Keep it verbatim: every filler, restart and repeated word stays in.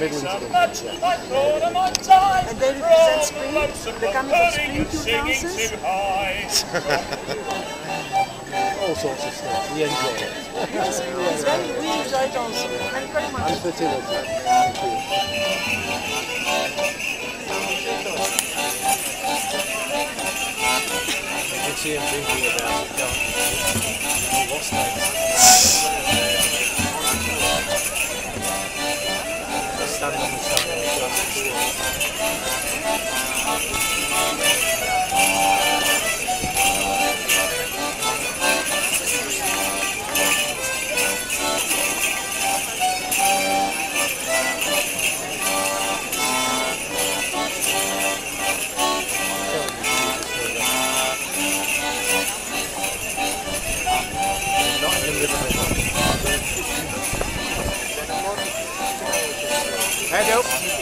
middle into them. And they represent spring, the coming of spring two thousand. All sorts of stuff. We enjoy it. Yes, it's very, we enjoy it also. Thank you very much. I'm fertility. Thank you. I can see him thinking about it. He lost that. Stand on the side of the glass. Head up.